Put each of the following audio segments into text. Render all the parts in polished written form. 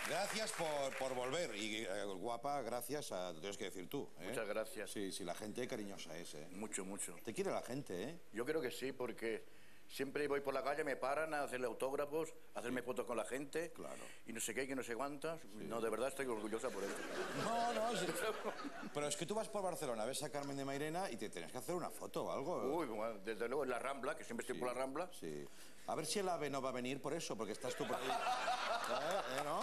Gracias por volver. Y guapa, gracias a... Lo tienes que decir tú, ¿eh? Muchas gracias. Sí, sí, la gente cariñosa es, ¿eh? Mucho, mucho. Te quiere la gente, ¿eh? Yo creo que sí, porque siempre voy por la calle, me paran a hacerle autógrafos, a hacerme fotos con la gente. Claro. Y no sé qué, que no sé cuántas. Sí. No, de verdad estoy orgullosa por eso. No, sí. Pero es que tú vas por Barcelona, ves a Carmen de Mairena y te tienes que hacer una foto o algo. Uy, bueno, desde luego en la Rambla, que siempre estoy por la Rambla. Sí. A ver si el AVE no va a venir por eso, porque estás tú por ahí. ¿No?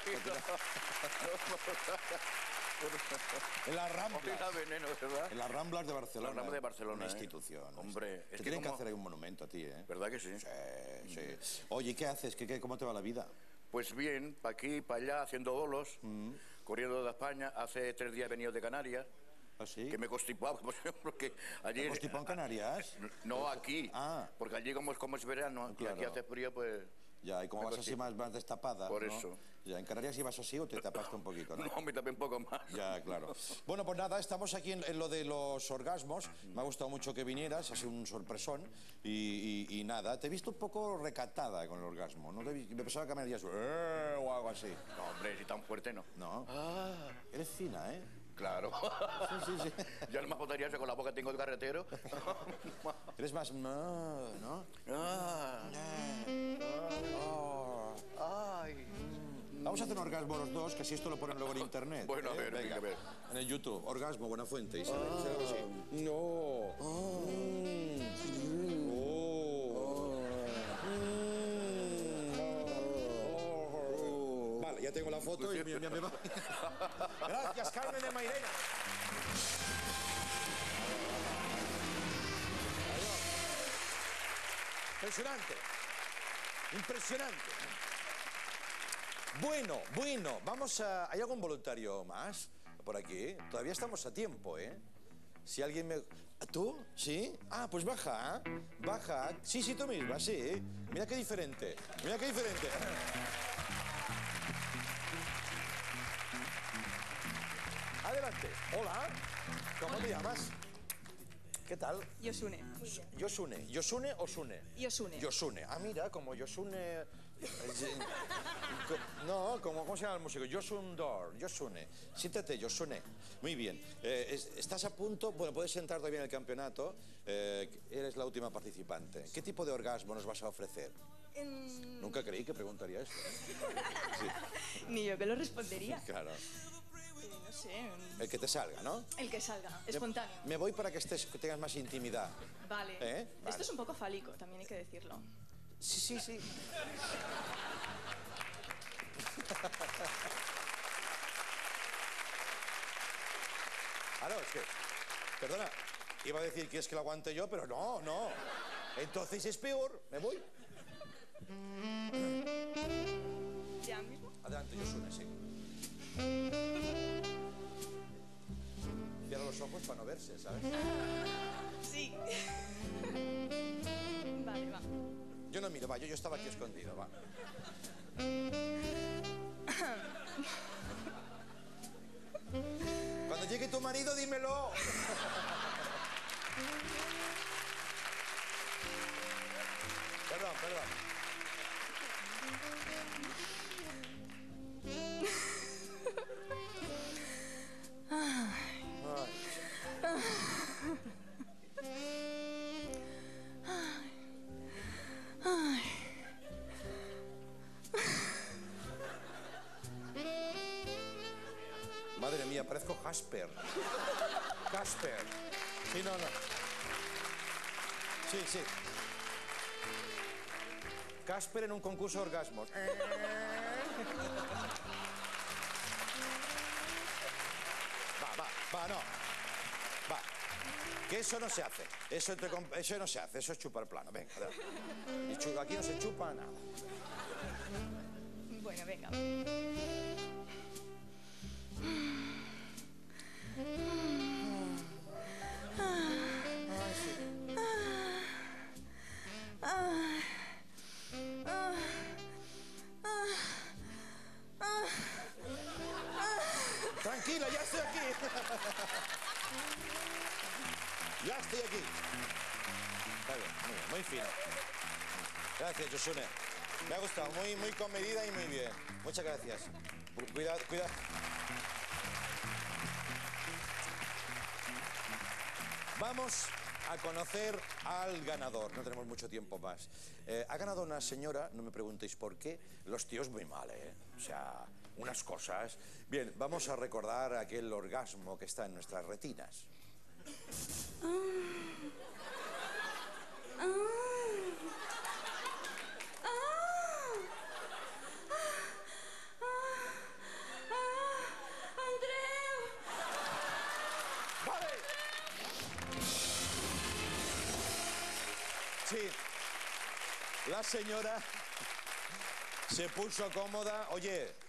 En las Ramblas. Veneno, ¿verdad? En las Ramblas de Barcelona. Las Ramblas de Barcelona. Una institución. Hombre, te tienen que hacer ahí un monumento a ti, ¿eh? ¿Verdad que sí? Sí, sí. Oye, ¿qué haces? ¿Cómo te va la vida? Pues bien, para aquí, para allá, haciendo bolos, corriendo de España. Hace 3 días he venido de Canarias. ¿Ah, sí? Que me constipaba, porque allí... ¿Te constipó en Canarias? No, aquí. Ah. Porque allí como es verano, claro. y aquí hace frío, pues... Ya, y como vas así más destapada, por ¿no? eso. Ya, ¿en Canarias ibas así o te tapaste un poquito, no? No, me tapé un poco más. Ya, claro. Bueno, pues nada, estamos aquí en lo de los orgasmos. Me ha gustado mucho que vinieras, ha sido un sorpresón. Y nada, te he visto un poco recatada con el orgasmo. ¿No? Me pensaba que me harías o algo así. No, hombre, si tan fuerte no. No. Ah, eres fina, ¿eh? Claro. Sí. Ya no me podría eso con la boca que tengo de carretero. Eres más... ¿no? Ay. Vamos a hacer un orgasmo los dos, que si esto lo ponen luego en internet. Bueno, a ver, venga, a ver. En el YouTube, orgasmo Buenafuente. Y sale algo así. No. Vale, ya tengo la foto y me va. Gracias, Carmen de Mairena. Impresionante. Impresionante. Bueno, vamos a... ¿Hay algún voluntario más por aquí? Todavía estamos a tiempo, ¿eh? Si alguien me... ¿Tú? ¿Sí? Ah, pues baja, ¿eh? Baja. Sí, tú misma, sí. Mira qué diferente. Mira qué diferente. Adelante. Hola. ¿Cómo te llamas? ¿Qué tal? Yosune. Yosune. ¿Yosune o Sune? Yosune. Yosune. Ah, mira, como Yosune... No, ¿cómo se llama el músico? Yosundor, Yosune. Siéntate, Yosune. Muy bien. ¿Estás a punto? Bueno, puedes entrar todavía en el campeonato. Eres la última participante. ¿Qué tipo de orgasmo nos vas a ofrecer? Nunca creí que preguntaría esto, ¿eh? Sí. Ni yo que lo respondería. Claro. No sé. El que te salga, ¿no? El que salga, espontáneo. Me voy para que tengas más intimidad. Vale. Vale. Esto es un poco fálico, también hay que decirlo. Sí. Claro, es que... Perdona, iba a decir que es que lo aguante yo, pero no. Entonces es peor. Me voy. ¿Ya mismo? Adelante, Yosune, sí. Cierra los ojos para no verse, ¿sabes? Sí. Vale, va. Yo no miro, va, yo estaba aquí escondido, va. Cuando llegue tu marido, dímelo. Perdón. Madre mía, parezco Casper. Sí, no. Sí. Casper en un concurso de orgasmos. Va, no. Va. Que eso no se hace. Eso no se hace, eso es chupar plano. Venga, aquí no se chupa nada. Bueno, venga. Tranquila, ya estoy aquí. Ya estoy aquí. Está bien, muy fino. Gracias, Yosune. Me ha gustado, muy comedida y muy bien. Muchas gracias. Cuidado, cuidado. Vamos a conocer al ganador. No tenemos mucho tiempo más. Ha ganado una señora, no me preguntéis por qué. Los tíos muy mal, ¿eh? O sea, unas cosas. Bien, vamos a recordar aquel orgasmo que está en nuestras retinas. Sí, la señora se puso cómoda. Oye,